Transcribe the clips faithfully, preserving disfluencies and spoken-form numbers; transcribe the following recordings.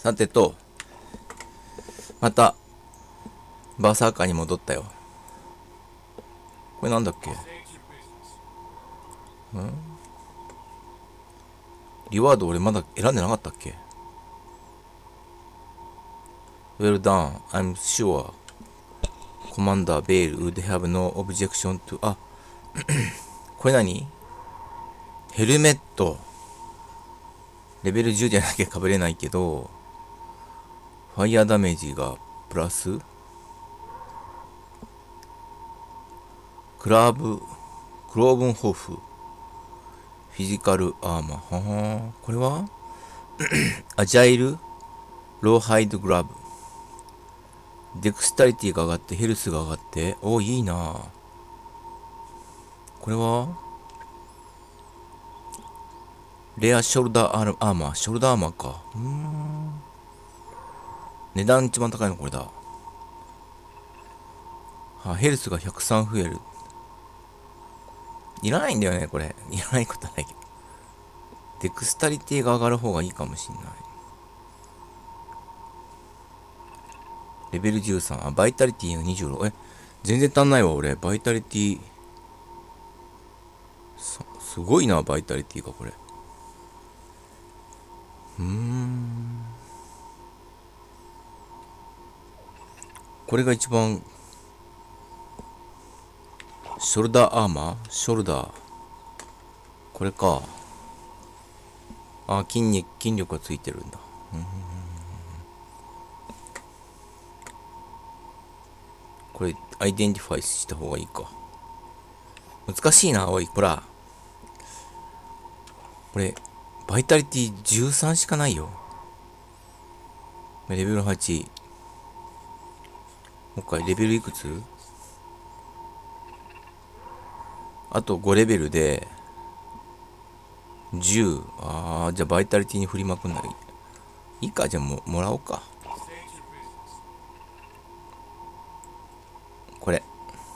さてと、また、バーサーカーに戻ったよ。これなんだっけ？んリワード俺まだ選んでなかったっけ？ Well done, I'm sure Commander Bale would have no objection to... あ、これ何？ヘルメット。レベルじゅうじゃなきゃ被れないけど、ファイヤーダメージがプラスクラーブ、クローブンホフ、フィジカルアーマー。はーこれはアジャイル、ローハイドグラブ。デクスタリティが上がってヘルスが上がって、おーいいなぁ。これはレアショルダーアーマー。ショルダーアーマーか。うーん。値段一番高いのこれだ。はあ、ヘルスがひゃくさん増える。いらないんだよね、これ。いらないことないけど。デクスタリティが上がる方がいいかもしんない。レベルじゅうさん。あ、バイタリティがにじゅうろく。え、全然足んないわ、俺。バイタリティ。す、すごいな、バイタリティがこれ。うーん。これが一番、ショルダーアーマーショルダー。これか。あ、筋肉、筋力がついてるんだ。うん、これ、アイデンティファイした方がいいか。難しいな、おい、ほら。これ、バイタリティじゅうさんしかないよ。レベルはち。もう一回、レベルいくつ？あとごレベルで、じゅう。あー、じゃあバイタリティに振りまくんならいい。いいか、じゃあも、もらおうか。これ。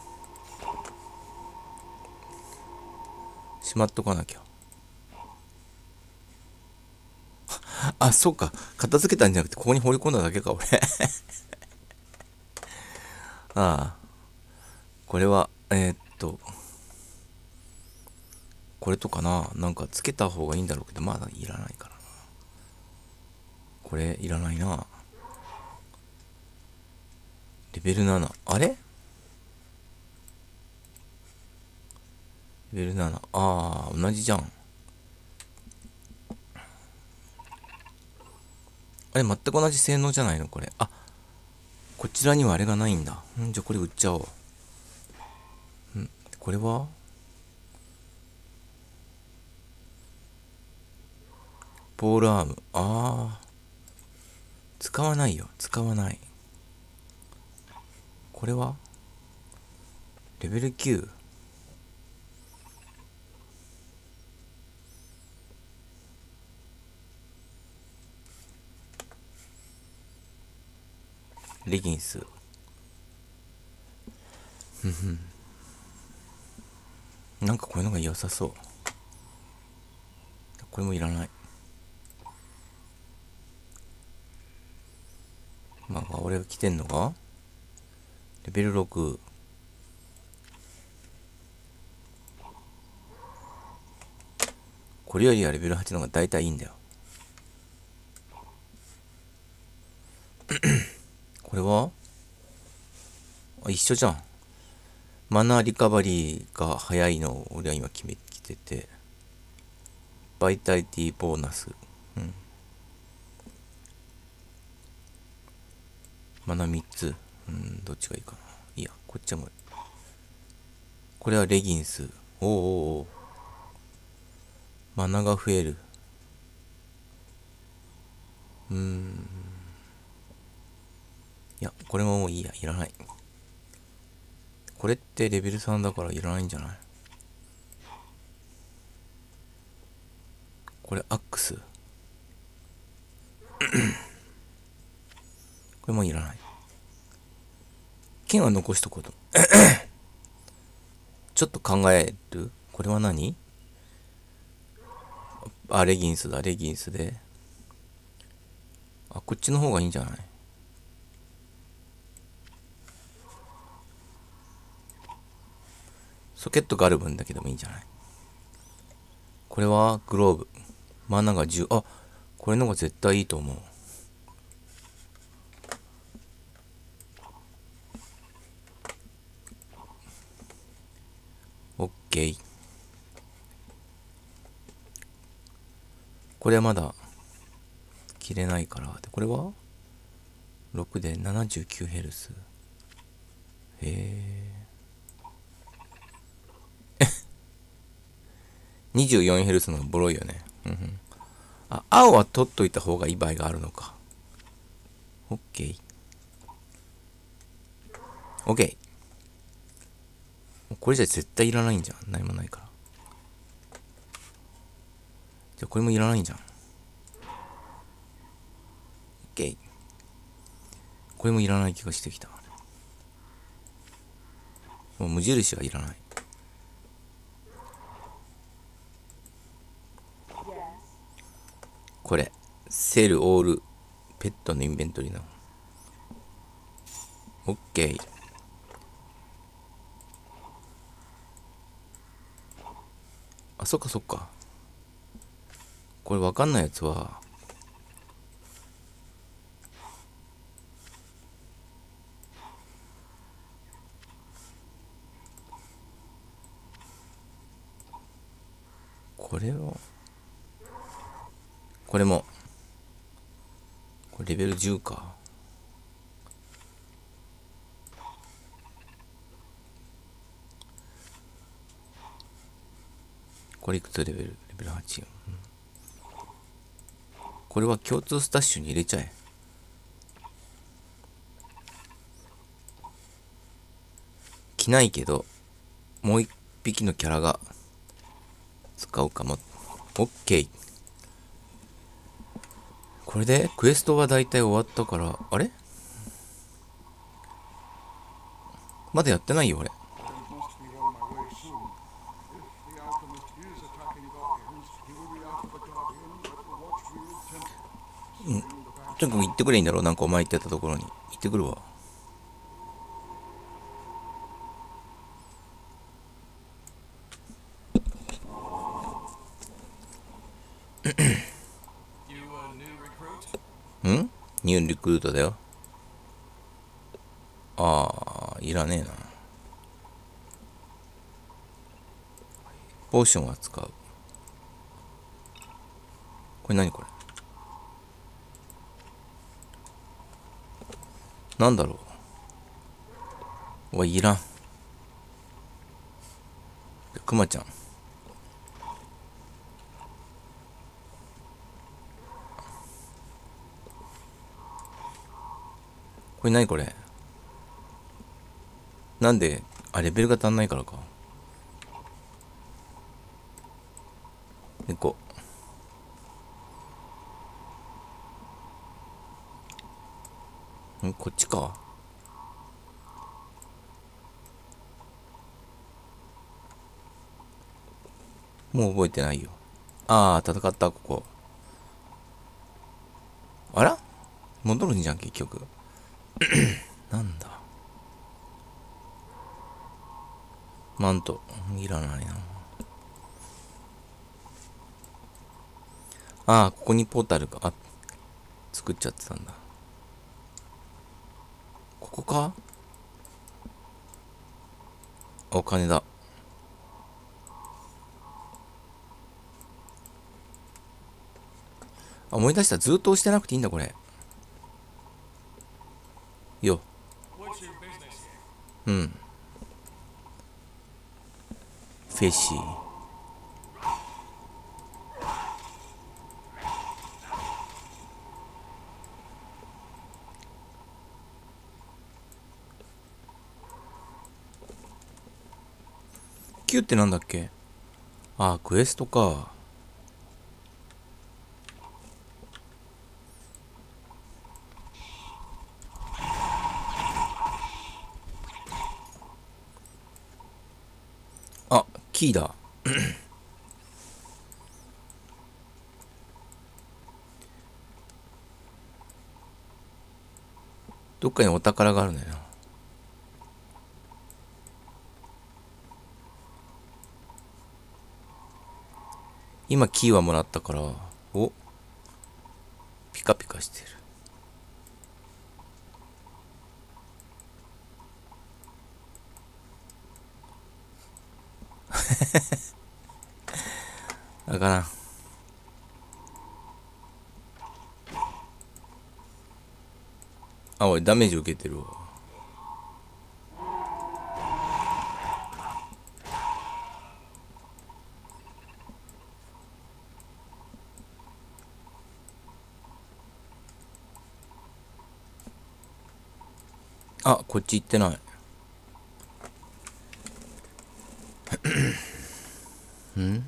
しまっとかなきゃ。あ、そうか。片付けたんじゃなくて、ここに放り込んだだけか、俺。ああ。これは、えー、っと、これとかな。なんかつけた方がいいんだろうけど、まだいらないからな。これ、いらないな。レベルなな。あれレベルなな。ああ、同じじゃん。あれ、全く同じ性能じゃないのこれ。あ、こちらにはあれがないんだ。んじゃあこれ売っちゃおう。んこれはポールアーム。ああ。使わないよ。使わない。これはレベルきゅう。レギンス。なんかこういうのが良さそう。これもいらない。まあ、俺が着てんのがレベルろく。これよりはレベルはちの方が大体いいんだよ。これはあ、一緒じゃん。マナーリカバリーが早いのを俺は今決めきてて。バイタリティボーナス。うん。マナみっつ。うん、どっちがいいかな。いいや、こっちも。これはレギンス。おうおうおう。マナが増える。うーん。いや、これももういいや。いらない。これってレベルさんだからいらないんじゃない？これアックス。これもいらない。剣は残しとこうと。ちょっと考える。これは何？あ、レギンスだ。レギンスで。 あ、こっちの方がいいんじゃない？ソケットがある分だけでもいいんじゃない？これはグローブ。マナがじゅう。あ、これの方が絶対いいと思う。オッケー。これはまだ切れないから。で、これはろくで ななじゅうきゅうヘルツ。へえ。にじゅうよんヘルツのボロいよね。うんうん。あ、青は取っといた方がいい場合があるのか。オッケー。オッケー。これじゃ絶対いらないんじゃん。何もないから。じゃあこれもいらないんじゃん。オッケー。これもいらない気がしてきた。もう無印はいらない。これ。セルオールペットのインベントリーな。オッケー。あ、そっかそっか。これわかんないやつは、これを、これも、これレベルじゅうか。これいくつレベル？レベルはち。うん、これは共通スタッシュに入れちゃえ。着ないけど、もう一匹のキャラが使うかも。オッケー。これでクエストは大体終わったから、あれまだやってないよ、俺。うん。とにかく行ってくれいいんだろう。なんかお前言ってたところに。行ってくるわ。んニューリクルートだよ。あー、いらねえな。ポーションは使う。これ何これ？なんだろう。おい、いらん。クマちゃん。これ何これ？なんで、あ、レベルが足んないからか。猫。んこっちか。もう覚えてないよ。ああ、戦った、ここ。あら戻るんじゃん、結局。なんだ。マント。いらないな。ああ、ここにポータルが、あ、作っちゃってたんだ。ここか？お金だ。あ、思い出した。ずっと押してなくていいんだ、これ。よ。うん。フェッシー。キューってなんだっけ？ああ、クエストか。あ、キーだ。 どっかにお宝があるんだよな。今キーはもらったから、お、ピカピカしてる。だからん。あ、俺ダメージ受けてるわ。あ、こっち行ってない。ん？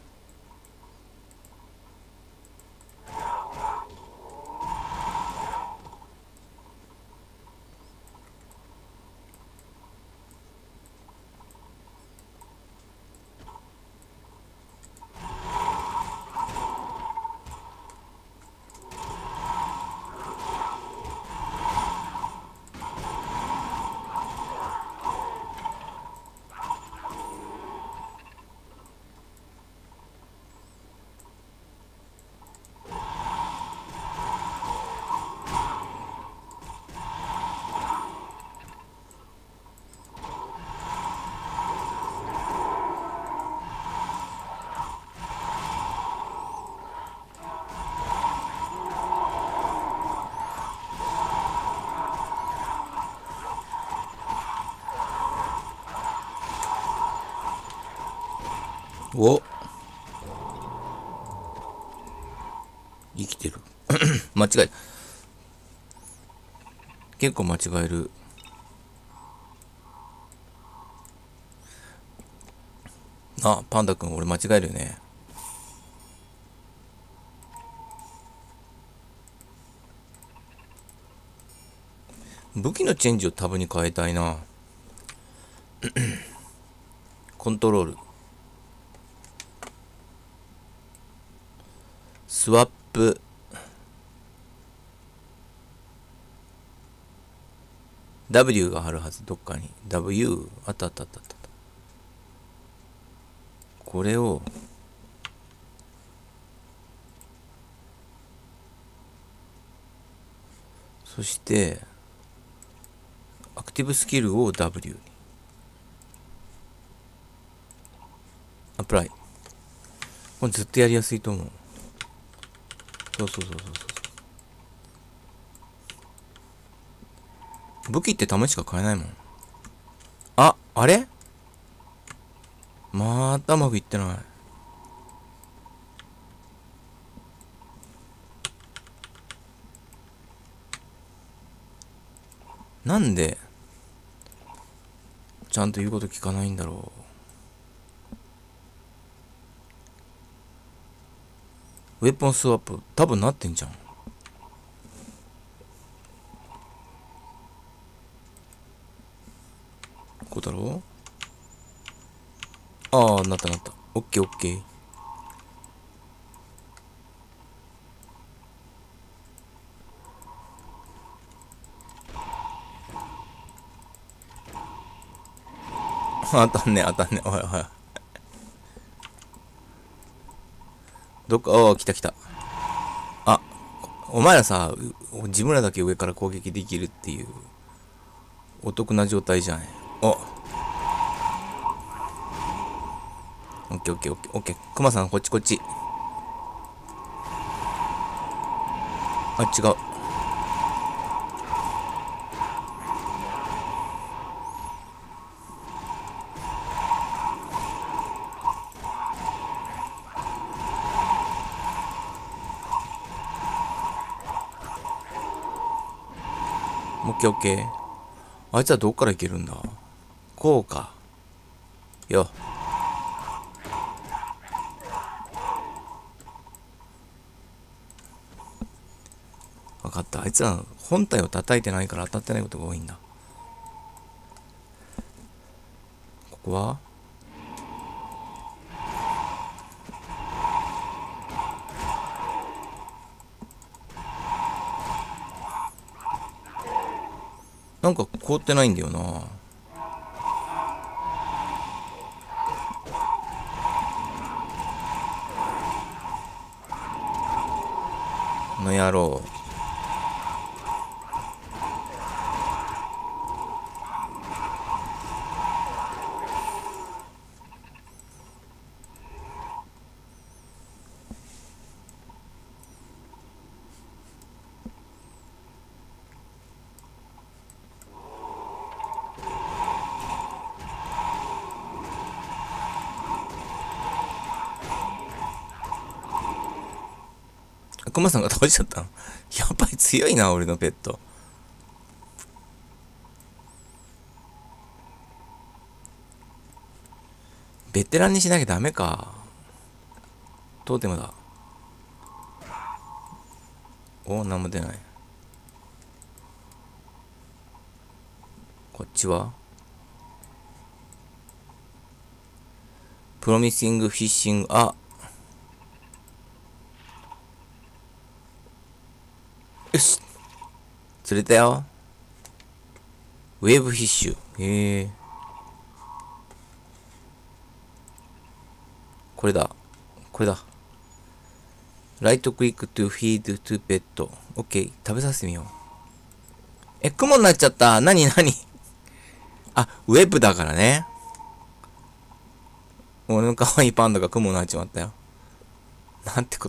お、生きてる。間違え、結構間違える。あ、パンダ君俺間違えるよね。武器のチェンジをタブに変えたいな。コントロール、スワップ、W があるはず、どっかに。W、あったあったあったあった。これを、そして、アクティブスキルを W に。アプライ。これずっとやりやすいと思う。そうそうそうそうそう。武器ってたまにしか買えないもん。あ、あれまたうまくいってない。なんでちゃんと言うこと聞かないんだろう。ウェポンスワップ多分なってんじゃん。こうだろう。ああ、なったなった。オッケーオッケー。当たんね当たんね。おいおい。どっか、ああ、来た来た。あ、お前らさ、自分らだけ上から攻撃できるっていうお得な状態じゃん。お、オッケーオッケーオッケーオッケー。クマさんこっちこっち。あ、違う。オッケーオッケー。あいつはどっから行けるんだ。こうか。よ。わかった。あいつら本体を叩いてないから当たってないことが多いんだ。ここはなんか凍ってないんだよな。この野郎。クマさんが倒しちゃったの。やっぱり強いな、俺のペット。ベテランにしなきゃダメか。トーテムだ。お、なんも出ない。こっちはプロミシングフィッシング、あ、よし、釣れたよ。ウェーブフィッシュ。へえ。これだ。これだ。ライトクリックトゥフィードトゥペット。オッケー。食べさせてみよう。え、雲になっちゃった。なになにあ、ウェブだからね。俺の可愛いパンダが雲になっちまったよ。なんてこと。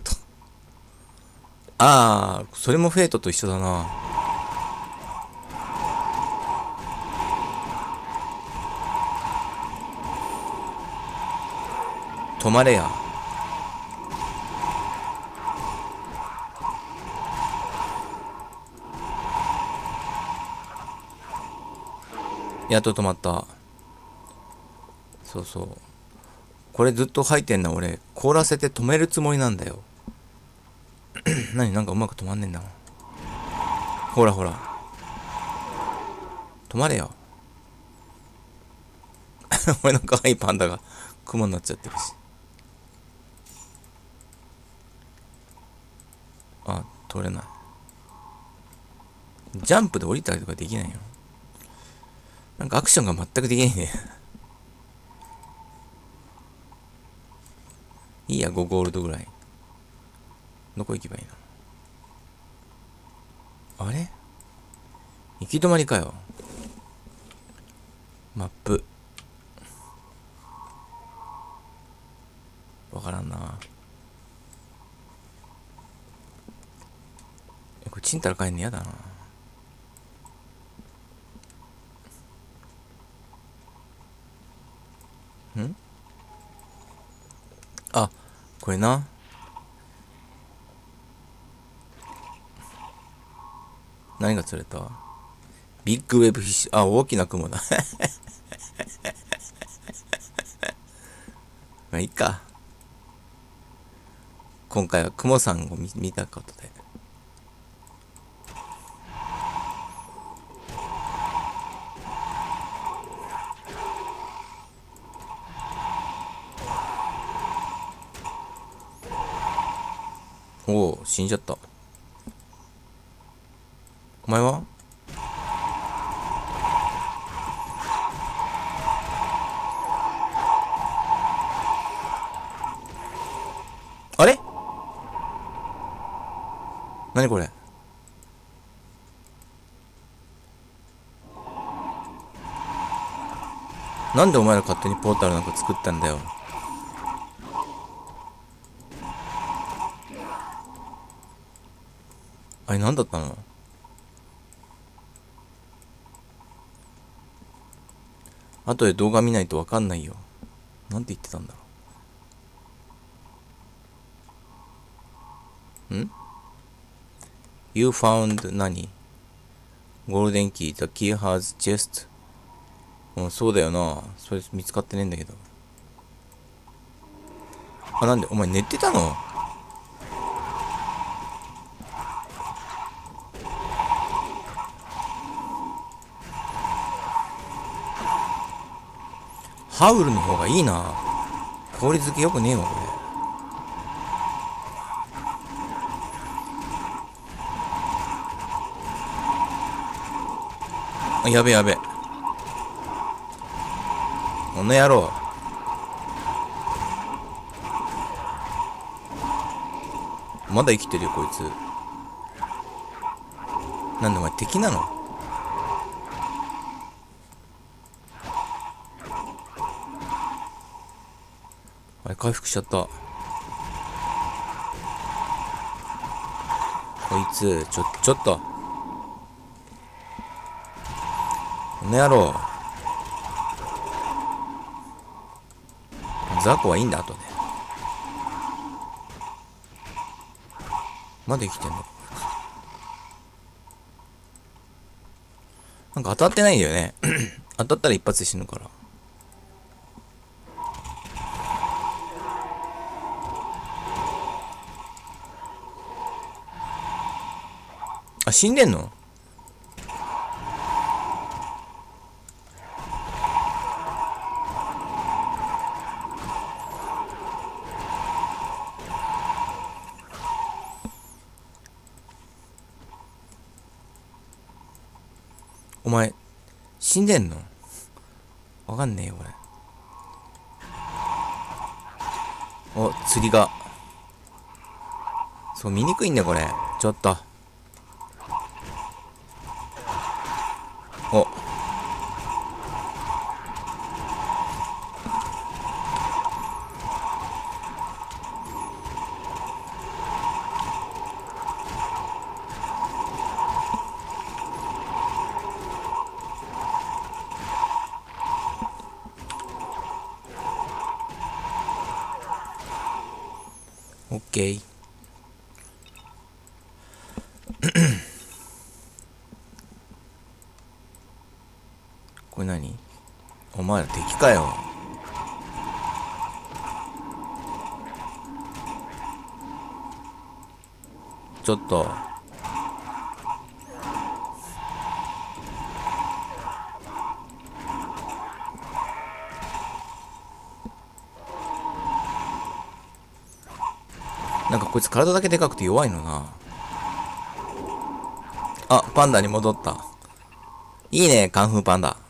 ああ、それもフェイトと一緒だな。止まれや。やっと止まった。そうそう。これずっと入ってんな、俺。凍らせて止めるつもりなんだよ。何なんかうまく止まんねえんだもん。ほらほら。止まれよ。俺の可愛いパンダが雲になっちゃってるし。あ、通れない。ジャンプで降りたりとかできないよ。なんかアクションが全くできないね。いいや、ごゴールドぐらい。どこ行けばいいの？あれ？行き止まりかよ。マップ。わからんな。え、これちんたら帰んのやだな。ん？あ、これな。何が釣れた？ビッグウェブフィッシュ。あ、大きな雲だ。まあいいか。今回は雲さんを 見, 見たことで。おお、死んじゃった。お前は？あれ？何これ？なんでお前ら勝手にポータルなんか作ったんだよ。あれ何だったの？後で動画見ないとわかんないよ。なんて言ってたんだろう。ん？ You found 何？ゴールデンキー。The key has chest。うん、そうだよな。それ見つかってねえんだけど。あ、なんでお前寝てたの？ハウルの方がいいな。氷漬けよくねえわ、これ。 あ、やべやべ。この野郎。まだ生きてるよ、こいつ。なんでお前敵なの？あれ、回復しちゃった。こいつ、ちょ、ちょっと。この野郎。雑魚はいいんだ、後で。まだ生きてんの？なんか当たってないんだよね。当たったら一発で死ぬから。あ、死んでんの？お前、死んでんの？わかんねえよ、これ。お、釣りが。そう、見にくいんだよ、これ。ちょっと。お。オッケー。これ何？お前ら敵かよ。ちょっと。なんかこいつ体だけでかくて弱いのな。あ、パンダに戻った。いいね、カンフーパンダ。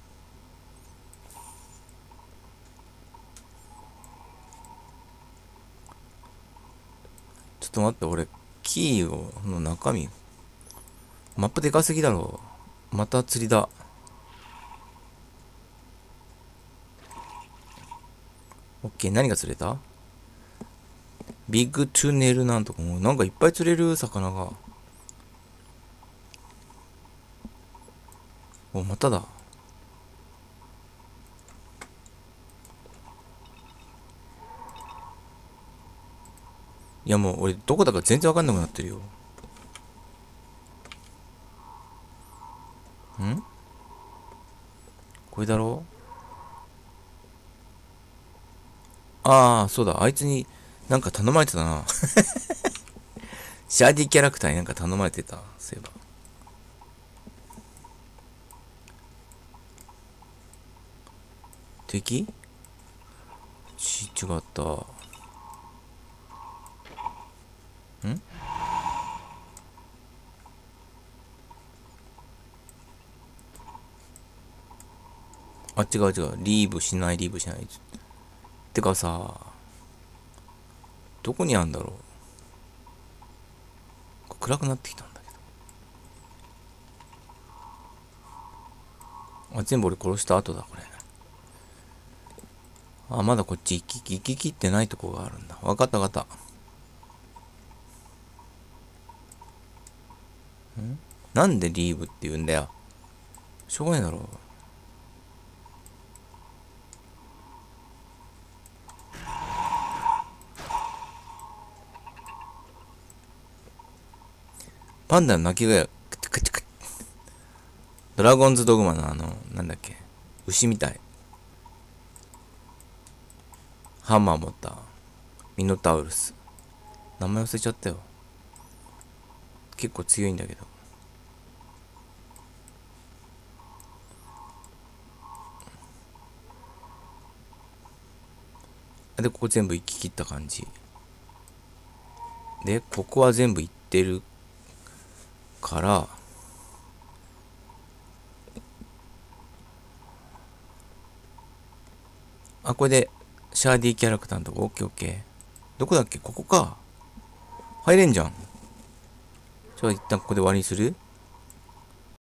ちょっと待って、俺、キーをの中身。マップでかすぎだろ。また釣りだ。オッケー、何が釣れた？ビッグトゥネルなんとか、もうなんかいっぱい釣れる魚が。お、まただ。いやもう俺どこだか全然わかんなくなってるよ。ん？これだろ？ああ、そうだ。あいつになんか頼まれてたな。シャーディキャラクターになんか頼まれてた。そういえば。敵？ち、違った。ん？あ、違う違う。リーブしない、リーブしない。てかさ、どこにあんだろう。暗くなってきたんだけど。あ、全部俺殺した後だ、これ。あ、まだこっち行き、行き切ってないとこがあるんだ。わかったわかった。ん？なんでリーブって言うんだよ。しょうがないだろう。パンダの鳴き声が、クチクチクチ。ドラゴンズドグマのあの、なんだっけ。牛みたい。ハンマー持った。ミノタウルス。名前忘れちゃったよ。結構強いんだけど。で、ここ全部行き切った感じ。で、ここは全部行ってるから、 あ、これで、シャーディキャラクターのとこ、オッケーオッケー。どこだっけここか。入れんじゃん。ちょ、一旦ここで終わりにする？